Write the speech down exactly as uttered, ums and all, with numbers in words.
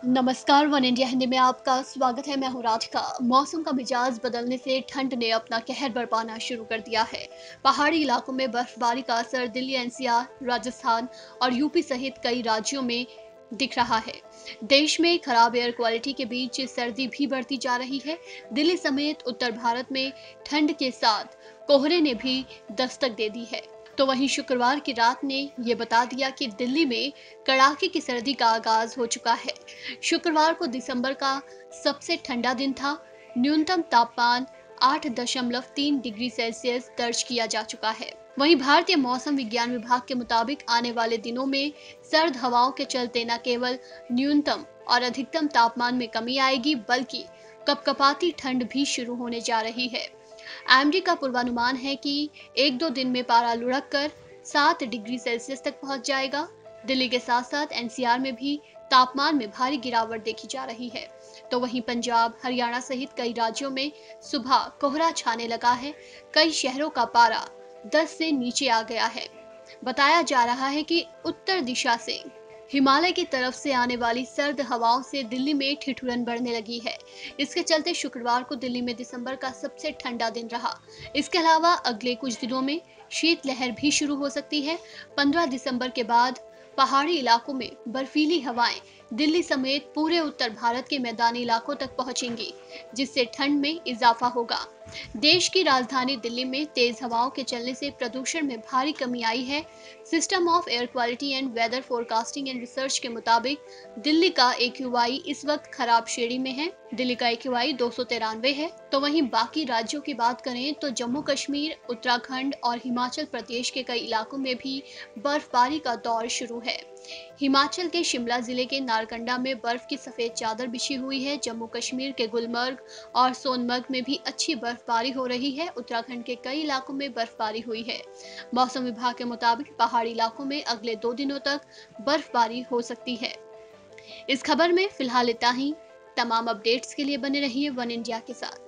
नमस्कार, one India Hindi में आपका स्वागत है। मैं हूँ राधिका। मौसम का मिजाज बदलने से ठंड ने अपना कहर बरपाना शुरू कर दिया है। पहाड़ी इलाकों में बर्फबारी का असर दिल्ली, एनसीआर, राजस्थान और यूपी सहित कई राज्यों में दिख रहा है। देश में खराब एयर क्वालिटी के बीच सर्दी भी बढ़ती जा रही है। दिल्ली समेत उत्तर भारत में ठंड के साथ कोहरे ने भी दस्तक दे दी है। तो वहीं शुक्रवार की रात ने ये बता दिया कि दिल्ली में कड़ाके की सर्दी का आगाज हो चुका है। शुक्रवार को दिसंबर का सबसे ठंडा दिन था। न्यूनतम तापमान आठ दशमलव तीन डिग्री सेल्सियस दर्ज किया जा चुका है। वहीं भारतीय मौसम विज्ञान विभाग के मुताबिक आने वाले दिनों में सर्द हवाओं के चलते न केवल न्यूनतम और अधिकतम तापमान में कमी आएगी, बल्कि कपकपाती ठंड भी शुरू होने जा रही है। एमडी का पूर्वानुमान है कि एक दो दिन में पारा लुढ़क कर सात डिग्री सेल्सियस तक पहुंच जाएगा। दिल्ली के साथ साथ एनसीआर में भी तापमान में भारी गिरावट देखी जा रही है। तो वहीं पंजाब, हरियाणा सहित कई राज्यों में सुबह कोहरा छाने लगा है। कई शहरों का पारा दस से नीचे आ गया है। बताया जा रहा है कि उत्तर दिशा से हिमालय की तरफ से आने वाली सर्द हवाओं से दिल्ली में ठिठुरन बढ़ने लगी है। इसके चलते शुक्रवार को दिल्ली में दिसंबर का सबसे ठंडा दिन रहा। इसके अलावा अगले कुछ दिनों में शीतलहर भी शुरू हो सकती है। पंद्रह दिसंबर के बाद पहाड़ी इलाकों में बर्फीली हवाएं दिल्ली समेत पूरे उत्तर भारत के मैदानी इलाकों तक पहुंचेंगी, जिससे ठंड में इजाफा होगा। देश की राजधानी दिल्ली में तेज हवाओं के चलने से प्रदूषण में भारी कमी आई है। System of air quality and weather forecasting and research के मुताबिक दिल्ली का एक्यूआई इस वक्त खराब श्रेणी में है। दिल्ली का एक्यूआई दो सौ तिरानवे है। तो वहीं बाकी राज्यों की बात करें तो जम्मू कश्मीर, उत्तराखंड और हिमाचल प्रदेश के कई इलाकों में भी बर्फबारी का दौर शुरू है। हिमाचल के शिमला जिले के नारकंडा में बर्फ की सफेद चादर बिछी हुई है। जम्मू कश्मीर के गुलमर्ग और सोनमर्ग में भी अच्छी बर्फबारी हो रही है। उत्तराखंड के कई इलाकों में बर्फबारी हुई है। मौसम विभाग के मुताबिक पहाड़ी इलाकों में अगले दो दिनों तक बर्फबारी हो सकती है। इस खबर में फिलहाल इतना ही। तमाम अपडेट्स के लिए बने रहिए वन इंडिया के साथ।